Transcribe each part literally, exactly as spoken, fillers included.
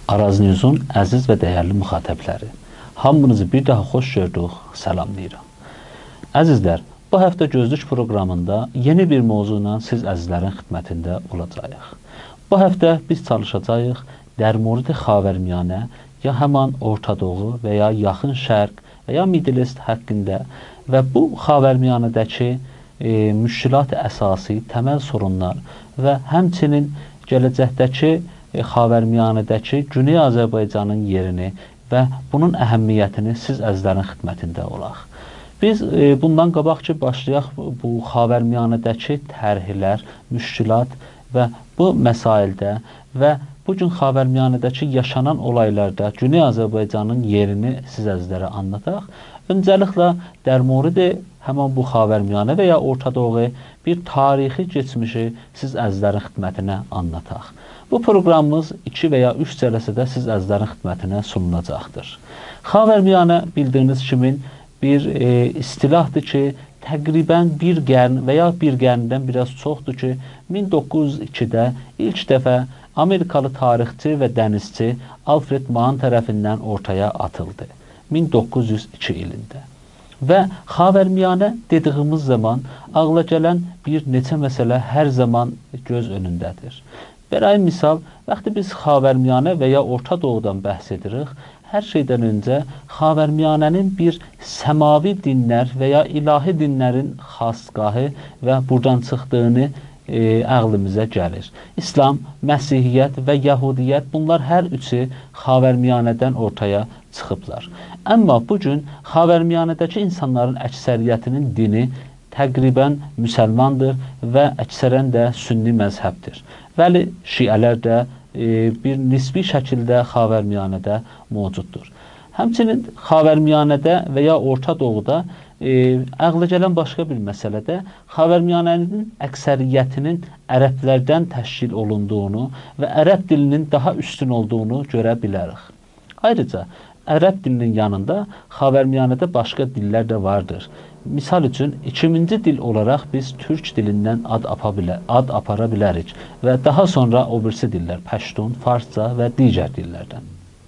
Araz Newsun əziz və dəyərli müxatəbləri, hamınızı bir daha xoş gördük, salamlayıram. Əzizlər, bu həftə Gözlük proqramında yeni bir mövzuyla siz əzizlərin xidmətində olacağıq. Bu həftə biz çalışacağıq Dərmuridi Xavərmiyanə, ya həman Orta Doğu və ya Yaxın Şərq və ya Middle East haqqında və bu Xavərmiyanədəki e, müşkilat əsası, təməl sorunlar və həmçinin gələcəkdəki e, Xavərmiyanədəki Güney Azərbaycanın yerini və bunun əhəmiyyətini siz əzizlərin xidmətində olaq. Biz e, bundan qabaq ki, başlayaq bu Xavərmiyanədəki tərhlər, müşkilat və bu məsaildə və bugün Xavərmiyanədəki yaşanan olaylarda Güney Azərbaycanın yerini siz əzizlərə anlataq. Öncəliklə Dərmuridi həmin bu Xavərmiyanə və ya Orta Doğu bir tarixi geçmişi siz əzizlərin xidmətinə anlataq. Bu proqramımız iki və ya üç cələsədə siz əzizlərin xidmətinə sunulacaqdır. Xavərmiyanə bildiyiniz kimi bir e, istilahdır ki, təqribən bir qərn və ya bir qərndən biraz çoxdur ki, min doqquz yüz ikidə ilk dəfə Amerikalı tarixçi və dənizçi Alfred Mahan tərəfindən ortaya atıldı. min doqquz yüz iki ilində. Və Xavərmiyanə dediyimiz zaman ağla gələn bir neçə məsələ hər zaman göz önündədir. Bəray misal, vaxtı biz Xavərmiyanə və ya Orta Doğudan bəhs edirik, hər şeydən öncə Xavərmiyanənin bir səmavi dinlər və ya ilahi dinlərin xasgahı və buradan çıxdığını e, ağlımıza gəlir. İslam, Məsihiyyət və Yahudiyyət bunlar hər üçü Xavərmiyanədən ortaya çıxıblar. Amma bugün Xavərmiyanədəki insanların əksəriyyətinin dini təqribən müsəlmandır və əksərən də sünni məzhəbdir. Bəli, şiələr də e, bir nisbi şəkildə Xavərmiyanədə mövcuddur. Həmçinin Xavərmiyanədə və ya Orta Doğuda e, ağla gələn başqa bir məsələdə Xavərmiyanənin əksəriyyətinin ərəblərdən təşkil olunduğunu və ərəb dilinin daha üstün olduğunu görə bilərik. Ayrıca, ərəb dilinin yanında Xavərmiyanədə başqa dillər də vardır. Misal üçün, ikinci dil olaraq biz türk dilindən ad, apa bilər, ad apara bilərik və daha sonra o birisi dillər, Pəştun, Farsça və digər dillərdən.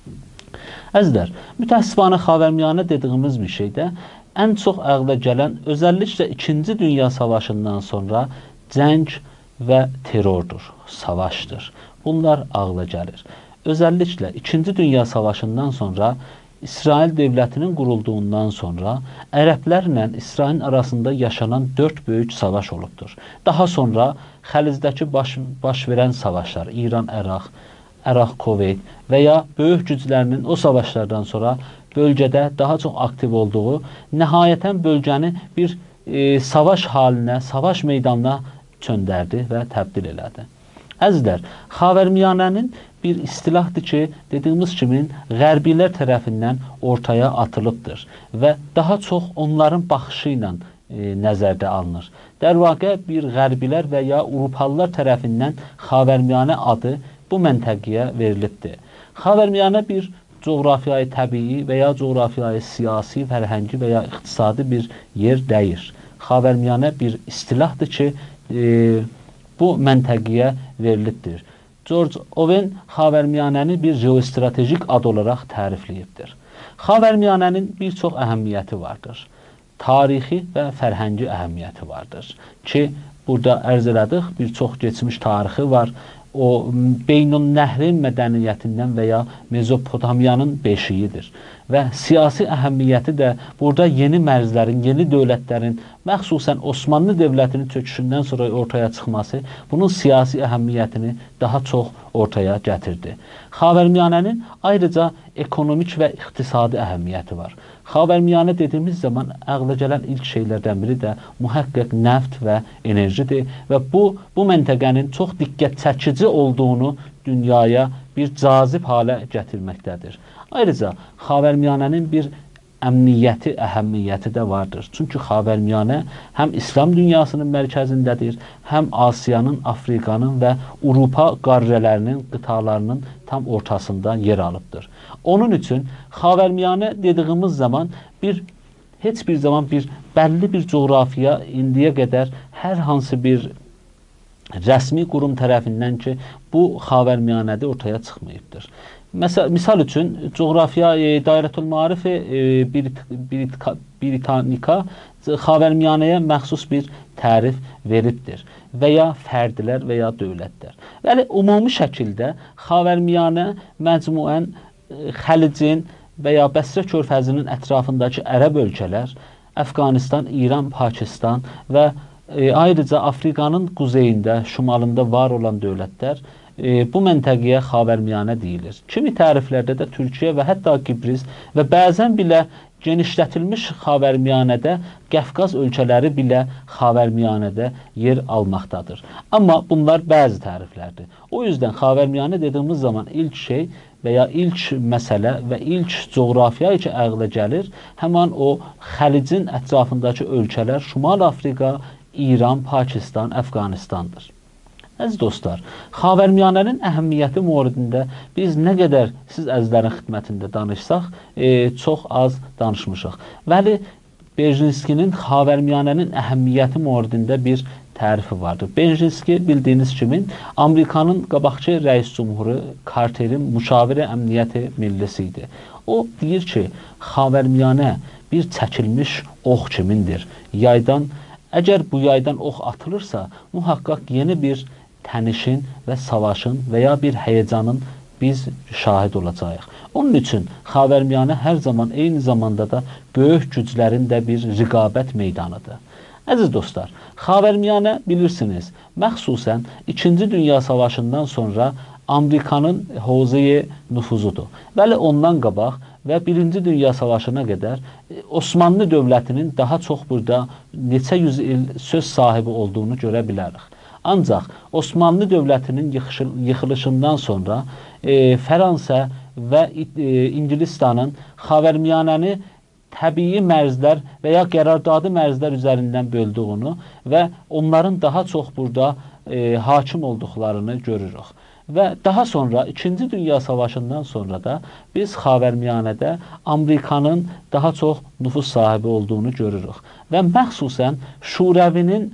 Əzizlər, mütəəssifanə Xavərmiyanə dediyimiz bir şeydə ən çox ağla gələn, özəlliklə ikinci Dünya Savaşından sonra cəng və terrordur, savaşdır. Bunlar ağla gəlir. Özəlliklə ikinci Dünya Savaşından sonra İsrail dövlətinin qurulduğundan sonra ərəblərlə İsrailin arasında yaşanan dörd böyük savaş olubdur. Daha sonra Xəlizdəki baş, baş verən savaşlar, İran-Əraq, Əraq-Kuveyt və ya böyük güclərinin o savaşlardan sonra bölgədə daha çox aktiv olduğu, nəhayətən bölgəni bir e, savaş halinə, savaş meydanına çöndərdi və təbdil elədi. Əzizlər, Xavərmiyanənin bir istilahdır ki, dediyimiz kimi Qərbilər tərəfindən ortaya atılıbdır və daha çox onların baxışı ilə e, nəzərdə alınır. Dərvaqə bir Qərbilər və ya Avropalılar tərəfindən Xavərmiyanə adı bu məntəqəyə verilibdir. Xavərmiyanə bir coğrafiyayı təbii və ya coğrafiyayı siyasi, fərhəngi və ya iqtisadi bir yer deyir. Xavərmiyanə bir istilahdır ki, e, bu məntəqəyə verilibdir. George Owen Xavərmiyanəni bir geostratejik ad olaraq tərifləyibdir. Xavərmiyanənin bir çox əhəmiyyəti vardır. Tarixi və fərhəngi əhəmiyyəti vardır. Ki, burada ərz elədik, bir çox geçmiş tarixi var. O, Beynun-Nəhrin mədəniyyətindən və ya Mezopotamiyanın beşiyidir. Və siyasi əhəmiyyəti də burada yeni mərzlərin, yeni dövlətlərin, məxsusən Osmanlı dövlətinin çöküşündən sonra ortaya çıxması bunun siyasi əhəmiyyətini daha çox ortaya gətirdi. Xavərmiyanənin ayrıca ekonomik və iqtisadi əhəmiyyəti var. Xavərmiyanə dediyimiz zaman ağla gələn ilk şeylərdən biri də mühəqqəq neft və enerjidir və bu, bu məntəqənin çox diqqət çəkici olduğunu dünyaya bir cazib halə gətirməkdədir. Ayrıca Xavərmiyanənin bir əmniyyəti, əhəmiyyəti də vardır. Çünki Xavərmiyanə həm İslam dünyasının mərkəzindədir, həm Asiyanın, Afrikanın və Avropa qarrələrinin, qıtalarının tam ortasında yer alıbdır. Onun üçün Xavərmiyanə dediyimiz zaman bir heç bir zaman bir bəlli bir coğrafiya indiyə qədər hər hansı bir rəsmi qurum tərəfindən ki, bu Xavərmiyanədə ortaya çıxmayıbdır. Məsəl, misal üçün, coğrafiya e, Dairətül Maarif e, Brit Brit Britanika Xavərmiyanəyə məxsus bir tərif veribdir və ya fərdlər və ya dövlətlər. Yəni, ümumi şəkildə Xavərmiyanə məcmuən Xəlicin və ya Bəsrə körfəzinin ətrafındakı ərəb ölkələr, Əfqanistan, İran, Pakistan və e, ayrıca Afrikanın quzeyində, şimalında var olan dövlətlər e, bu məntəqəyə Xavərmiyanə deyilir. Kimi təriflərdə də Türkiyə və hətta Kipris və bəzən bilə genişlətilmiş Xavərmiyanədə Qəfqaz ölkələri bilə Xavərmiyanədə yer almaqdadır. Amma bunlar bəzi təriflərdir. O yüzden Xavərmiyanə dediyimiz zaman ilk şey və ya ilk məsələ və ilk coğrafiya ki əqlə gəlir, həman o Xəlicin ətrafındakı ölkələr Şimal Afrika, İran, Pakistan, Əfqanistandır. Əziz dostlar, Xavərmiyanənin əhəmiyyəti moridində biz nə qədər siz əzizlərin xidmətində danışsaq, e, çox az danışmışıq. Vəli Berjinskinin Xavərmiyanənin əhəmiyyəti moridində bir tərifi vardır. Berjinski bildiyiniz kimi Amerikanın qabaqçı rəis cumhuru Carterin müşavir əmniyyəti millisi idi. O deyir ki, Xavərmiyanə bir çəkilmiş ox kimindir. Yaydan, əgər bu yaydan ox atılırsa, muhakkak yeni bir tənişin və savaşın və ya bir həyəcanın biz şahid olacağıq. Onun üçün Xavərmiyanə hər zaman eyni zamanda da böyük güclərin də bir rəqabət meydanıdır. Əziz dostlar, Xavərmiyanə bilirsiniz, məxsusən İkinci Dünya Savaşından sonra Amerikanın hozeye nüfuzudur. Bəli, ondan qabaq və Birinci Dünya Savaşına qədər Osmanlı dövlətinin daha çox burada neçə yüz il söz sahibi olduğunu görə bilərik. Ancaq Osmanlı dövlətinin yıxılışından sonra e, Fransa və e, İngilistanın Xavərmiyanəni təbii mərzlər və ya qərardadı mərzlər üzərindən böldüyünü və onların daha çox burada e, hakim olduqlarını görürük. Və daha sonra İkinci Dünya Savaşından sonra da biz Xavərmiyanədə Amerikanın daha çox nüfus sahibi olduğunu görürük. Və məxsusən Şurəvinin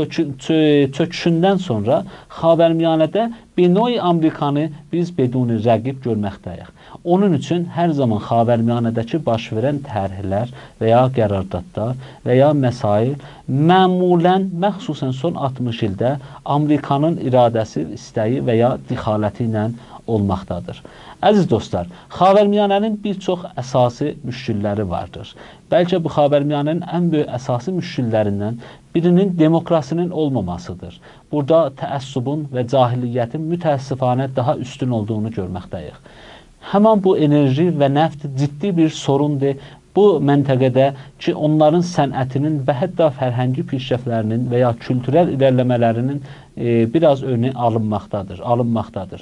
çöküşündən sonra Xavərmiyanədə Benoy Amerikanı biz beduni rəqib görməkdəyik. Onun üçün hər zaman Xavərmiyanədəki baş verən tərhlər və ya qərardatlar və ya məsail məmulən məxsusən son altmış ildə Amerikanın iradəsi, istəyi və ya dixaləti ilə olmaqdadır. Əziz dostlar, Xavərmiyanənin bir çox əsası müşkilləri vardır. Bəlkə bu Xavərmiyanənin ən böyük əsası müşkillərindən birinin demokrasinin olmamasıdır. Burada təəssübün və cahiliyyətin mütəəssifanə daha üstün olduğunu görməkdəyik. Həman bu enerji və nəft ciddi bir sorundur. Bu məntəqədə ki, onların sənətinin və hətta fərhəngi pişrəflərinin və ya kültürel irəliləmələrinin e, biraz önü alınmaqdadır, alınmaqdadır.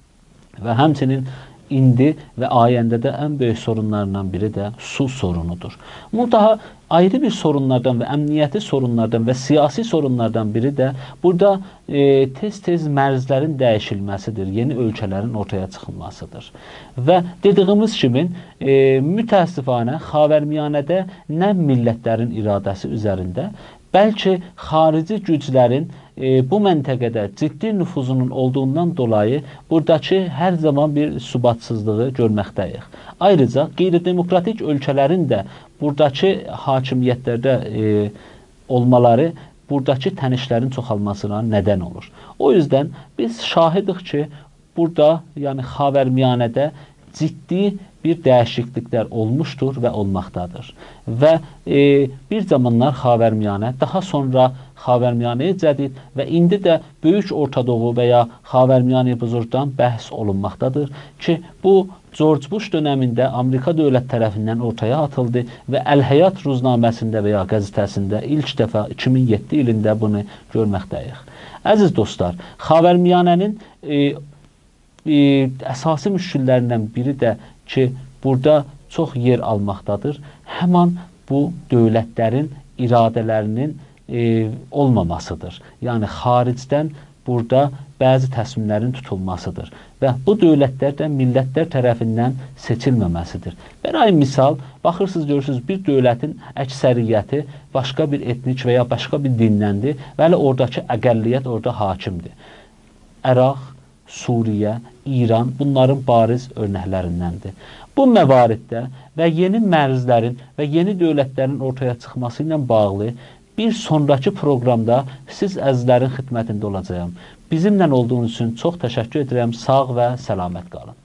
Və həmçinin indi və ayəndə də ən böyük sorunlarından biri də su sorunudur. Bu daha ayrı bir sorunlardan və əmniyyəti sorunlardan və siyasi sorunlardan biri də burada e, tez-tez mərzlərin dəyişilməsidir, yeni ölkələrin ortaya çıxılmasıdır. Və dediyimiz kimi e, mütəəssifanə Xavərmiyanədə nə millətlərin iradəsi üzərində, bəlkə xarici güclərin e, bu məntəqədə ciddi nüfuzunun olduğundan dolayı buradakı hər zaman bir subatsızlığı görməkdəyik. Ayrıca qeyri-demokratik ölkələrin də buradakı hakimiyyətlərdə e, olmaları buradakı tənişlərin çoxalmasına nədən olur. O yüzden biz şahidik ki, burada yəni Xavərmiyanədə ciddi bir dəyişikliklər olmuşdur və olmaqdadır. Və e, bir zamanlar Xavərmiyanə, daha sonra Xavərmiyanə cədid və indi də Böyük Ortadoğu və ya Xavərmiyanə buzurdan bəhs olunmaqdadır ki, bu George Bush dönəmində Amerika dövlət tərəfindən ortaya atıldı və Əl-Həyat ruznaməsində və ya qəzetəsində ilk dəfə iki min yeddi ilində bunu görməkdəyik. Əziz dostlar, Xavərmiyanənin e, e, əsası müşkillərindən biri də ki, burada çox yer almaqdadır. Həman bu dövlətlərin iradələrinin e, olmamasıdır. Yəni, xaricdən burada bəzi təslimlərin tutulmasıdır. Və bu dövlətlər də millətlər tərəfindən seçilməməsidir. Bəray misal, baxırsınız, görürsünüz, bir dövlətin əksəriyyəti başqa bir etnik və ya başqa bir dindəndir. Bəli, oradakı əqəlliyyət orada hakimdir. Əraq, Suriyə, İran bunların bariz örnəklərindəndir. Bu məvariddə və yeni mərzlərin və yeni dövlətlərin ortaya çıxması ilə bağlı bir sonraki proqramda siz əzizlərin xidmətində olacağım. Bizimlə olduğunuz üçün çox təşəkkür edirəm. Sağ və səlamət qalın.